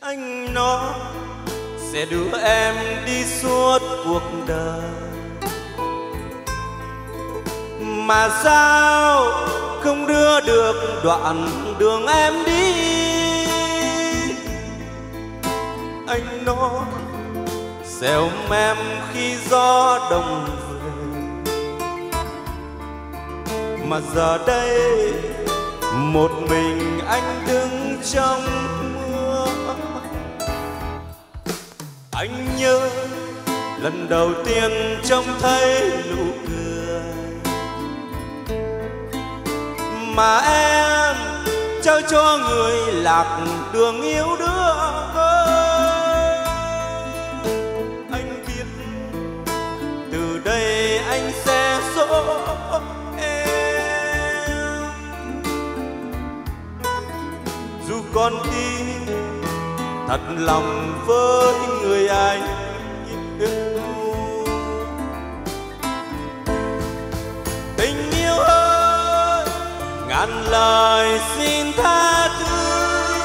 Anh nó sẽ đưa em đi suốt cuộc đời, mà sao không đưa được đoạn đường em đi. Anh nó sẽ ôm em khi gió đông về, mà giờ đây một mình anh đứng trong mưa. Anh nhớ lần đầu tiên trông thấy nụ cười mà em trao cho người lạc đường yêu đương. Anh biết từ đây anh sẽ dỗ em, dù con tim thật lòng với người anh yêu. Tình yêu ơi, ngàn lời xin tha thứ,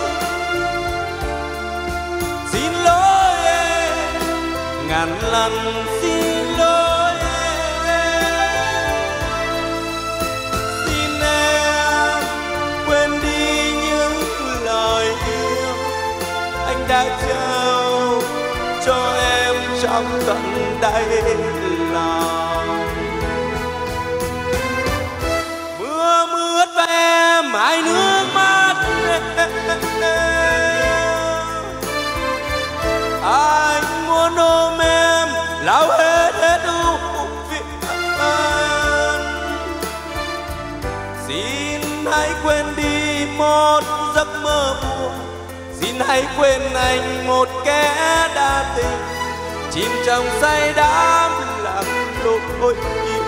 xin lỗi em, ngàn lần xin lỗi em. Xin em quên đi những lời yêu anh đã trao cho em trong tận đáy lòng. Mưa mướt và em hai nước mắt anh muốn ôm em lau hết ưu phiền. Xin hãy quên đi một giấc mơ buồn, xin hãy quên anh một kẻ đa tình, chìm trong say đắm lạc lối yêu.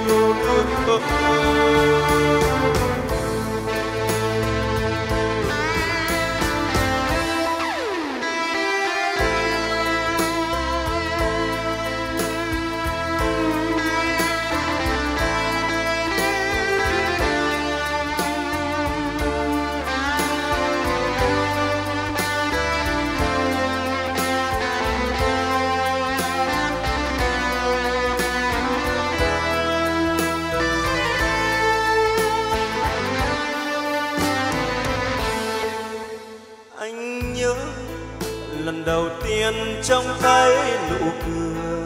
Anh nhớ lần đầu tiên trông thấy nụ cười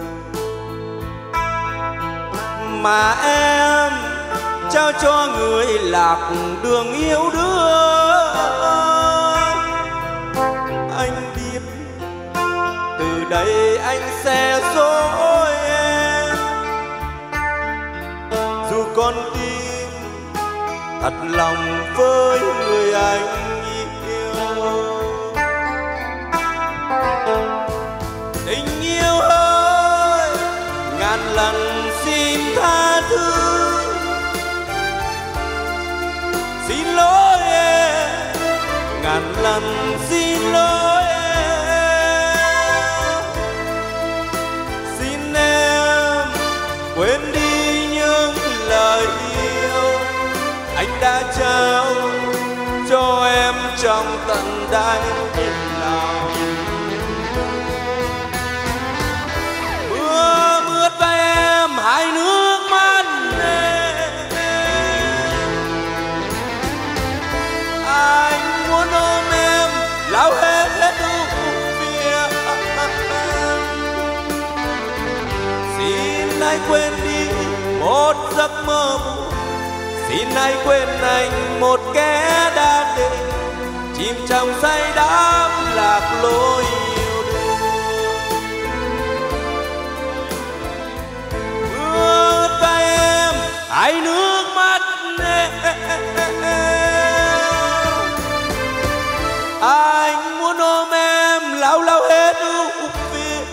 mà em trao cho người lạc đường yêu đương. Anh biết từ đây anh sẽ dỗ em, dù con tim thật lòng với người anh yêu. Tình yêu ơi, ngàn lần xin tha thứ, xin lỗi em, ngàn lần xin lỗi em. Xin em quên đi những lời yêu anh đã trao cho em trong tận đáy lòng. Mưa mướt và em hai nước mắt anh muốn ôm em lau hết ưu phiền. Xin hãy quên đi một giấc mơ buồn, xin hãy quên anh một kẻ đã tình, chìm trong say đắm lạc lối yêu đương. Mưa và em hai nước mắt anh muốn ôm em lau hết ưu phiền.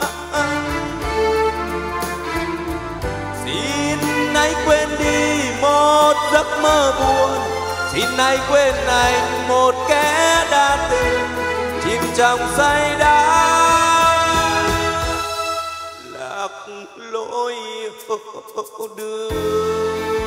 Xin hãy quên đi một giấc mơ buồn, xin hãy quên anh một kẻ đã tình, chìm trong say đắm lạc lối yêu đương.